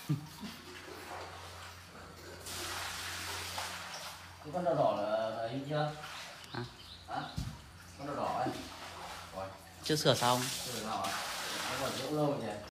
Cái con đỏ đỏ là ấy chưa? Hả? Hả? Con đỏ đỏ ấy. Rồi. Chưa sửa xong. Sửa nào ạ? Nó còn lâu nhỉ?